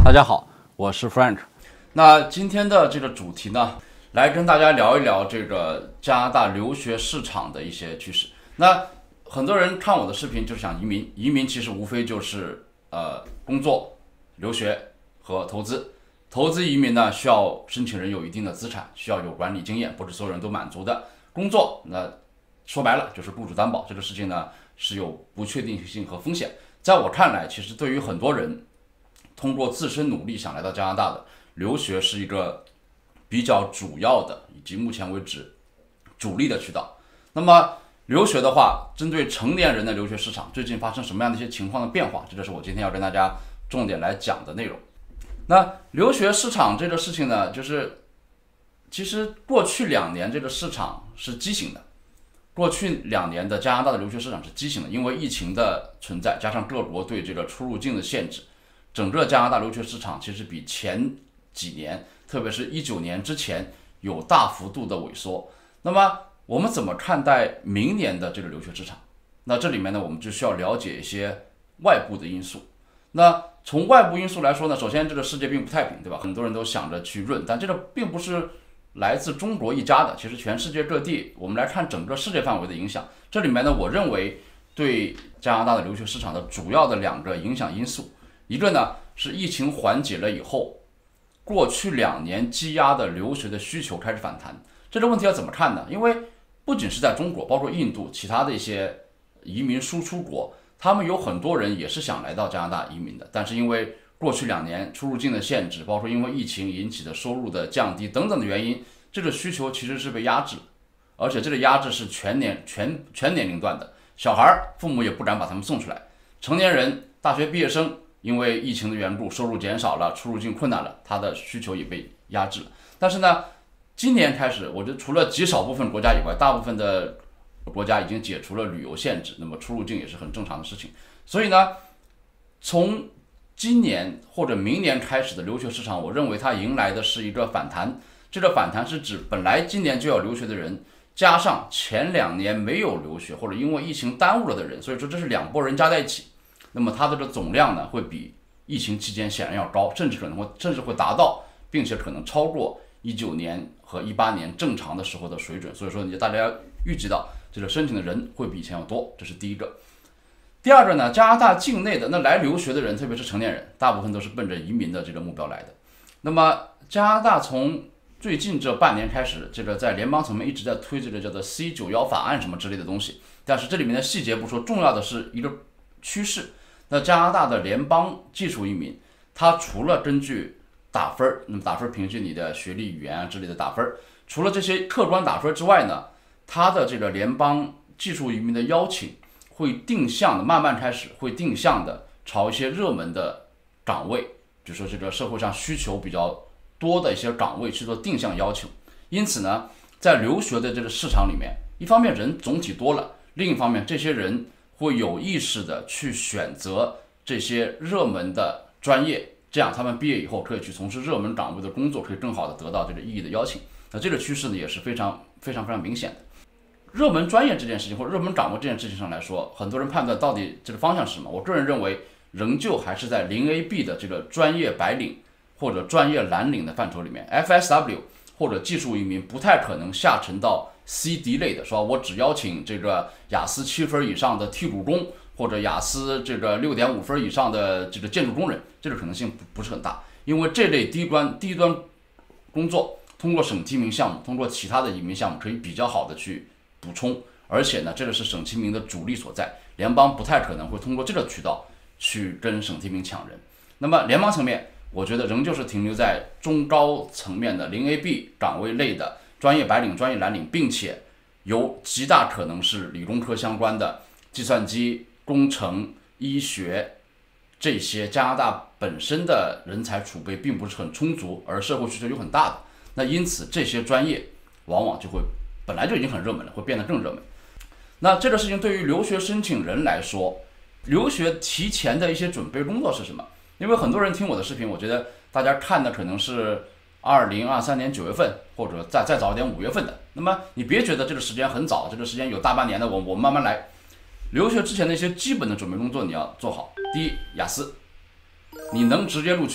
大家好，我是 Frank。那今天的这个主题呢，来跟大家聊一聊这个加拿大留学市场的一些趋势。那很多人看我的视频就是想移民，移民其实无非就是工作、留学和投资。投资移民呢，需要申请人有一定的资产，需要有管理经验，不是所有人都满足的。工作那说白了就是雇主担保，这个事情呢是有不确定性和风险。在我看来，其实对于很多人通过自身努力想来到加拿大的，留学是一个比较主要的以及目前为止主力的渠道。那么留学的话，针对成年人的留学市场最近发生什么样的一些情况的变化，这就是我今天要跟大家重点来讲的内容。那留学市场这个事情呢，就是其实过去2年这个市场是畸形的。过去2年的加拿大的留学市场是畸形的，因为疫情的存在，加上各国对这个出入境的限制，整个加拿大留学市场其实比前几年，特别是19年之前有大幅度的萎缩。那么我们怎么看待明年的这个留学市场？那这里面呢，我们就需要了解一些外部的因素。那从外部因素来说呢，首先这个世界并不太平，对吧？很多人都想着去润，但这个并不是来自中国一家的，其实全世界各地，我们来看整个世界范围的影响。这里面呢，我认为对加拿大的留学市场的主要的2个影响因素，一个呢是疫情缓解了以后，过去2年积压的留学的需求开始反弹。这个问题要怎么看呢？因为不仅是在中国，包括印度，其他的一些移民输出国，他们有很多人也是想来到加拿大移民的，但是因为过去2年出入境的限制，包括因为疫情引起的收入的降低等等的原因，这个需求其实是被压制，而且这个压制是全年龄段的。小孩父母也不敢把他们送出来，成年人大学毕业生因为疫情的缘故，收入减少了，出入境困难了，他的需求也被压制了。但是呢，今年开始，我觉得除了极少部分国家以外，大部分的国家已经解除了旅游限制，那么出入境也是很正常的事情。所以呢，从今年或者明年开始的留学市场，我认为它迎来的是一个反弹。这个反弹是指本来今年就要留学的人，加上前2年没有留学或者因为疫情耽误了的人，所以说这是2拨人加在一起。那么它的这个总量呢，会比疫情期间显然要高，甚至会达到，并且可能超过19年和18年正常的时候的水准。所以说大家要预计到这个申请的人会比以前要多，这是第一个。第二个呢，加拿大境内的那来留学的人，特别是成年人，大部分都是奔着移民的这个目标来的。那么加拿大从最近这半年开始，这个在联邦层面一直在推这个叫做 C91法案什么之类的东西，但是这里面的细节不说，重要的是一个趋势。那加拿大的联邦技术移民，它除了根据打分，那么打分凭据你的学历、语言啊之类的打分，除了这些客观打分之外呢，它的这个联邦技术移民的邀请会定向的，慢慢开始会定向的朝一些热门的岗位，比如说这个社会上需求比较多的一些岗位去做定向邀请。因此呢，在留学的这个市场里面，一方面人总体多了，另一方面这些人会有意识的去选择这些热门的专业，这样他们毕业以后可以去从事热门岗位的工作，可以更好的得到这个意义的邀请。那这个趋势呢，也是非常明显的。热门专业这件事情或者热门岗位这件事情上来说，很多人判断到底这个方向是什么？我个人认为，仍旧还是在0AB 的这个专业白领或者专业蓝领的范畴里面。FSW 或者技术移民不太可能下沉到 CD 类的，说我只邀请这个雅思7分以上的替补工，或者雅思这个6.5分以上的这个建筑工人，这个可能性不是很大，因为这类低端工作通过省提名项目，通过其他的移民项目可以比较好的去补充，而且呢，这个是省提名的主力所在，联邦不太可能会通过这个渠道去跟省提名抢人。那么联邦层面，我觉得仍旧是停留在中高层面的0AB 岗位类的专业白领、专业蓝领，并且有极大可能是理工科相关的计算机、工程、医学这些加拿大本身的人才储备并不是很充足，而社会需求又很大的，那因此这些专业往往就会本来就已经很热门了，会变得更热门。那这个事情对于留学申请人来说，留学提前的一些准备工作是什么？因为很多人听我的视频，我觉得大家看的可能是2023年9月份，或者再早一点5月份的。那么你别觉得这个时间很早，这个时间有大半年的，我们慢慢来。留学之前的一些基本的准备工作你要做好。第一，雅思，你能直接录取，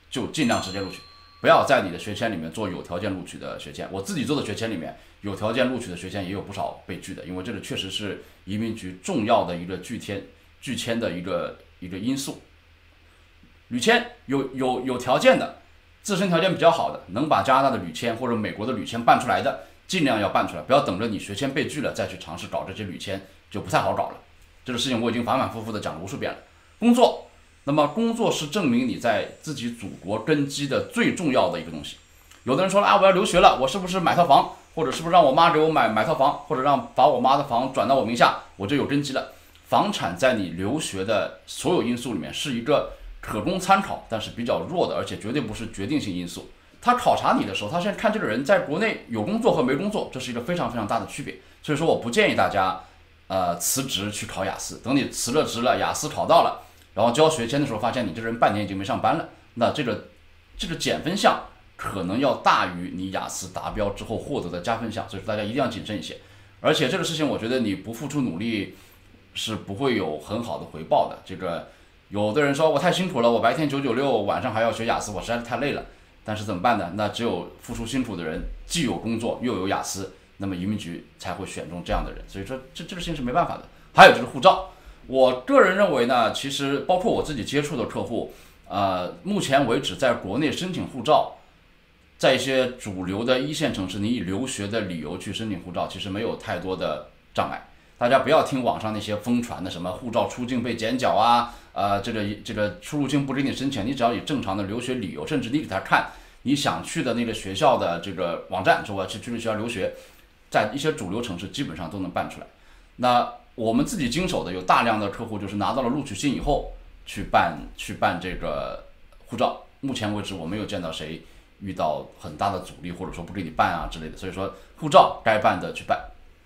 就尽量直接录取，不要在你的学签里面做有条件录取的学签。我自己做的学签里面，有条件录取的学签也有不少被拒的，因为这个确实是移民局重要的一个拒签的一个因素。旅签有条件的，自身条件比较好的，能把加拿大的旅签或者美国的旅签办出来的，尽量要办出来，不要等着你学签被拒了再去尝试搞这些旅签，就不太好搞了。这个事情我已经反反复复的讲了无数遍了。工作，那么工作是证明你在自己祖国根基的最重要的一个东西。有的人说了啊，我要留学了，我是不是买套房，或者是不是让我妈给我买套房，或者把我妈的房转到我名下，我就有根基了。房产在你留学的所有因素里面是一个可供参考，但是比较弱的，而且绝对不是决定性因素。他考察你的时候，他现在看这个人在国内有工作和没工作，这是一个非常非常大的区别。所以说，我不建议大家辞职去考雅思。等你辞了职了，雅思考到了，然后交学签的时候，发现你这人半年已经没上班了，那这个减分项可能要大于你雅思达标之后获得的加分项。所以说，大家一定要谨慎一些。而且这个事情，我觉得你不付出努力是不会有很好的回报的。这个有的人说我太辛苦了，我白天996，晚上还要学雅思，我实在是太累了。但是怎么办呢？那只有付出辛苦的人，既有工作又有雅思，那么移民局才会选中这样的人。所以说这个事情是没办法的。还有就是护照，我个人认为呢，其实包括我自己接触的客户，目前为止在国内申请护照，在一些主流的一线城市，你以留学的理由去申请护照，其实没有太多的障碍。大家不要听网上那些疯传的什么护照出境被剪角啊，这个出入境不给你申请，你只要以正常的留学理由，甚至你给他看你想去的那个学校的这个网站，说我要去这个学校留学，在一些主流城市基本上都能办出来。那我们自己经手的有大量的客户就是拿到了录取信以后去办这个护照，目前为止我没有见到谁遇到很大的阻力，或者说不给你办啊之类的。所以说护照该办的去办。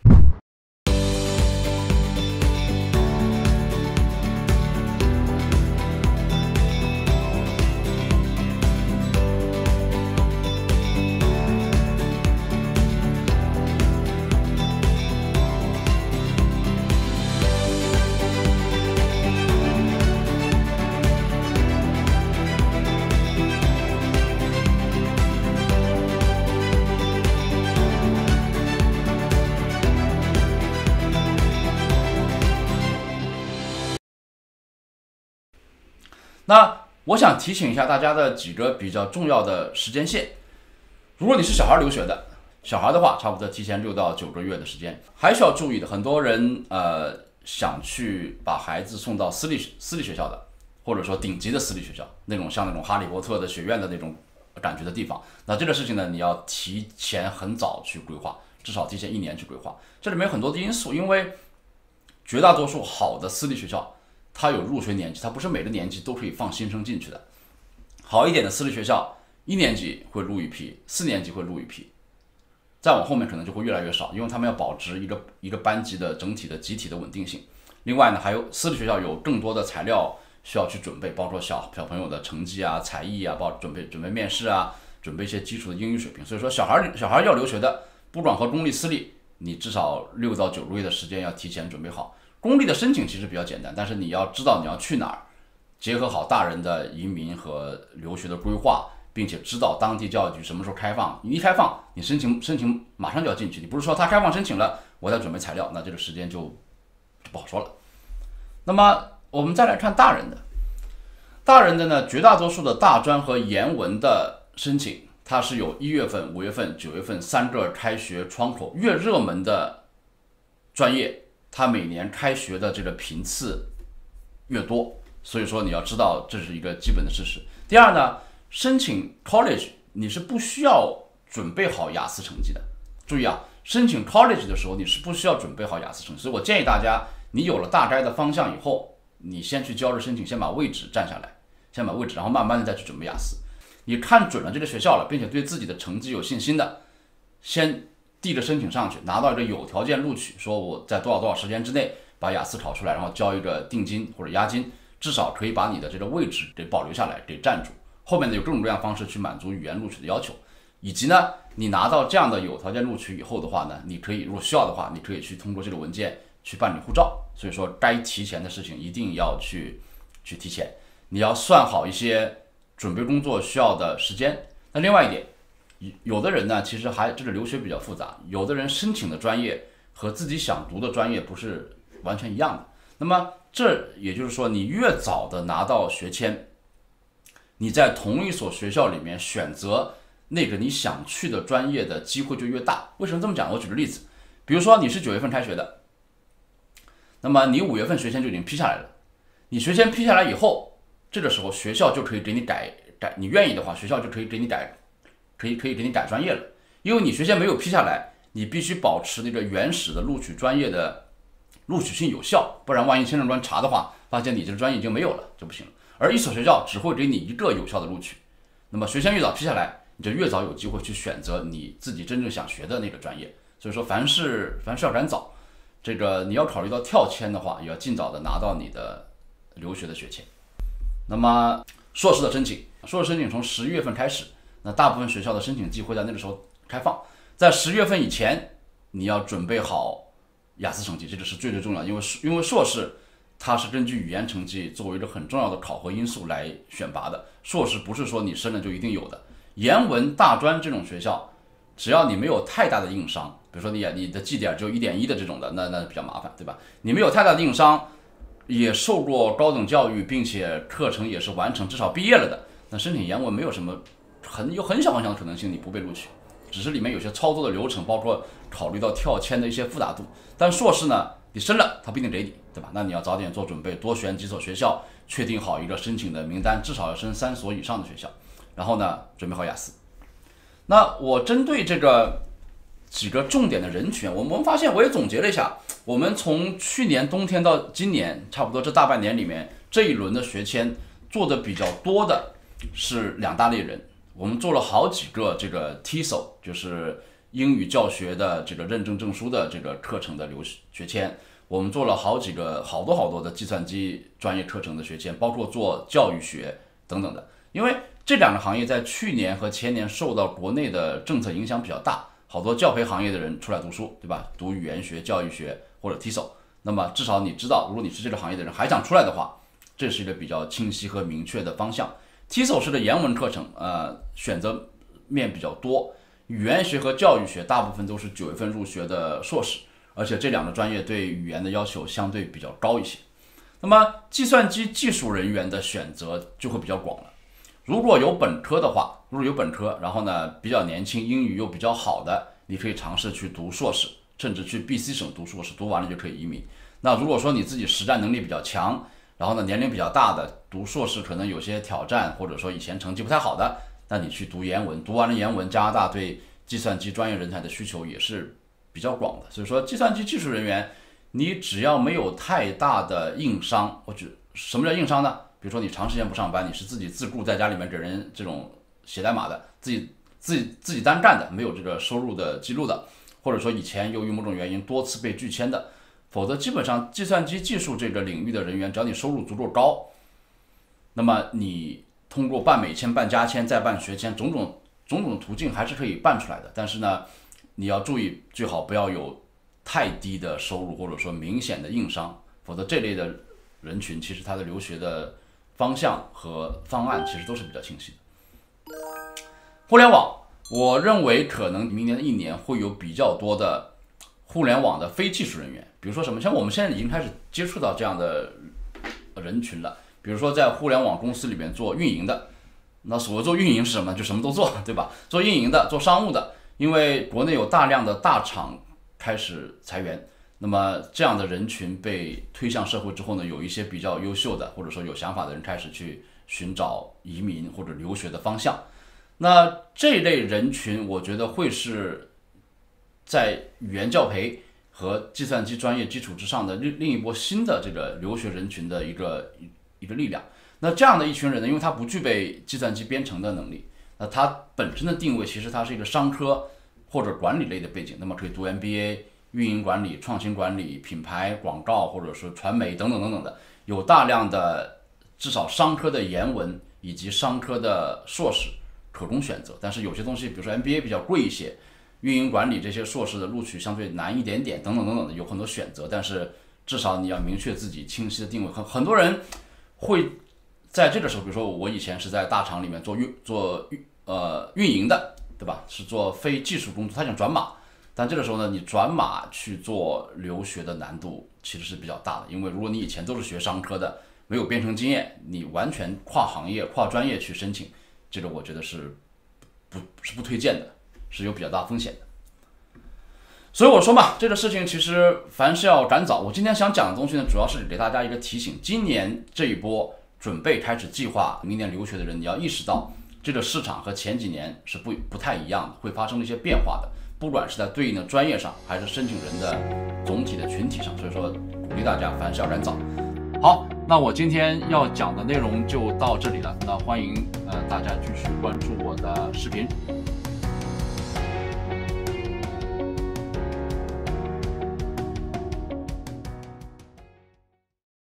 那我想提醒一下大家的几个比较重要的时间线。如果你是小孩留学的，小孩的话，差不多提前6到9个月的时间。还需要注意的，很多人想去把孩子送到私立学校的，或者说顶级的私立学校，像那种哈利波特的学院的那种感觉的地方。那这个事情呢，你要提前很早去规划，至少提前1年去规划。这里面有很多的因素，因为绝大多数好的私立学校，它有入学年级，它不是每个年级都可以放新生进去的。好一点的私立学校，1年级会录一批，4年级会录一批，再往后面可能就会越来越少，因为他们要保持一个班级的整体的集体的稳定性。另外呢，还有私立学校有更多的材料需要去准备，包括小朋友的成绩啊、才艺啊，准备面试啊，准备一些基础的英语水平。所以说小孩要留学的，不管和公立私立，你至少6到9个月的时间要提前准备好。公立的申请其实比较简单，但是你要知道你要去哪儿，结合好大人的移民和留学的规划，并且知道当地教育局什么时候开放。你一开放，你申请马上就要进去，你不是说他开放申请了，我再准备材料，那这个时间就不好说了。那么我们再来看大人的呢，绝大多数的大专和研文的申请，它是有1月份、5月份、9月份3个开学窗口，越热门的专业，它每年开学的这个频次越多，所以说你要知道这是一个基本的事实。第二呢，申请 college 你是不需要准备好雅思成绩的。注意啊，申请 college 的时候你是不需要准备好雅思成绩，所以我建议大家，你有了大概的方向以后，你先去交着申请，先把位置占下来，然后慢慢的再去准备雅思。你看准了这个学校了，并且对自己的成绩有信心的，先递着申请上去，拿到一个有条件录取，说我在多少时间之内把雅思考出来，然后交一个定金或者押金，至少可以把你的这个位置给保留下来，给占住。后面呢有各种各样方式去满足语言录取的要求，以及呢你拿到这样的有条件录取以后的话呢，你可以如果需要的话，你可以去通过这个文件去办理护照。所以说该提前的事情一定要去提前，你要算好一些准备工作需要的时间。那另外一点，有的人呢，其实这个留学比较复杂，有的人申请的专业和自己想读的专业不是完全一样的。那么这也就是说，你越早的拿到学签，你在同一所学校里面选择那个你想去的专业的机会就越大。为什么这么讲？我举个例子，比如说你是9月份开学的，那么你5月份学签就已经批下来了。你学签批下来以后，这个时候学校就可以给你改，你愿意的话，学校就可以给你改，可以给你改专业了。因为你学签没有批下来，你必须保持那个原始的录取专业的录取性有效，不然万一签证官查的话，发现你这个专业已经没有了就不行了。而一所学校只会给你一个有效的录取，那么学签越早批下来，你就越早有机会去选择你自己真正想学的那个专业。所以说凡事要赶早，这个你要考虑到跳签的话，也要尽早的拿到你的留学的学签。那么硕士的申请从11月份开始，那大部分学校的申请季会在那个时候开放。在10月份以前，你要准备好雅思成绩，这个是最重要的，因为硕士它是根据语言成绩作为一个很重要的考核因素来选拔的。硕士不是说你申了就一定有的。研文、大专这种学校，只要你没有太大的硬伤，比如说你的绩点只有1.1的这种的，那比较麻烦，对吧？你没有太大的硬伤，也受过高等教育，并且课程也是完成，至少毕业了的，那申请研文没有什么有很小的可能性你不被录取，只是里面有些操作的流程，包括考虑到跳签的一些复杂度。但硕士呢，你申了他不一定给你，对吧？那你要早点做准备，多选几所学校，确定好一个申请的名单，至少要申3所以上的学校，然后呢准备好雅思。那我针对这个几个重点的人群，我们发现，我也总结了一下，我们从去年冬天到今年，差不多这大半年里面，这一轮的学签做的比较多的是2大类人。我们做了好几个这个 TESOL， 就是英语教学的这个认证证书的这个课程的学签，我们做了好多的计算机专业课程的学签，包括做教育学等等的。因为这2个行业在去年和前年受到国内的政策影响比较大，好多教培行业的人出来读书，对吧？读语言学、教育学或者 TESOL。那么至少你知道，如果你是这个行业的人还想出来的话，这是一个比较清晰和明确的方向。TESOL 是个言文课程，选择面比较多。语言学和教育学大部分都是9月份入学的硕士，而且这2个专业对语言的要求相对比较高一些。那么计算机技术人员的选择就会比较广了。如果有本科的话，然后呢比较年轻，英语又比较好的，你可以尝试去读硕士，甚至去 BC 省读硕士，读完了就可以移民。那如果说你自己实战能力比较强，然后呢年龄比较大的，读硕士可能有些挑战，或者说以前成绩不太好的，那你去读研文，读完了研文，加拿大对计算机专业人才的需求也是比较广的。所以说计算机技术人员，你只要没有太大的硬伤，什么叫硬伤呢？比如说你长时间不上班，你是自己自雇在家里面给人这种写代码的，自己单干的，没有这个收入的记录的，或者说以前由于某种原因多次被拒签的，否则基本上计算机技术这个领域的人员，只要你收入足够高，那么你通过办美签、办加签、再办学签，种种途径还是可以办出来的。但是呢，你要注意，最好不要有太低的收入，或者说明显的硬伤，否则这类的人群其实他的留学的方向和方案其实都是比较清晰的。互联网，我认为可能明年的1年会有比较多的互联网的非技术人员，比如说什么，像我们现在已经开始接触到这样的人群了，比如说在互联网公司里面做运营的。那所谓做运营是什么？就什么都做，对吧？做运营的，做商务的，因为国内有大量的大厂开始裁员，那么这样的人群被推向社会之后呢，有一些比较优秀的或者说有想法的人开始去寻找移民或者留学的方向。那这类人群我觉得会是在语言教培和计算机专业基础之上的另一波新的这个留学人群的一个力量。那这样的一群人呢，因为他不具备计算机编程的能力，那他本身的定位其实他是一个商科或者管理类的背景，那么可以读 MBA、运营管理、创新管理、品牌广告或者是传媒等等的，有大量的至少商科的研文以及商科的硕士可供选择。但是有些东西，比如说 MBA 比较贵一些，运营管理这些硕士的录取相对难一点点，等等的，有很多选择。但是至少你要明确自己清晰的定位。很多人会在这个时候，比如说我以前是在大厂里面做运营的，对吧？是做非技术工作，他想转码，但这个时候呢，你转码去做留学的难度其实是比较大的，因为如果你以前都是学商科的，没有编程经验，你完全跨行业、跨专业去申请，这个我觉得是不推荐的，是有比较大风险的。所以我说嘛，这个事情其实凡事要赶早。我今天想讲的东西呢，主要是给大家一个提醒：今年这一波准备开始计划明年留学的人，你要意识到这个市场和前几年是不太一样的，会发生一些变化的，不管是在对应的专业上，还是申请人的总体的群体上。所以说，鼓励大家凡事要赶早。好，那我今天要讲的内容就到这里了。那欢迎大家继续关注我的视频。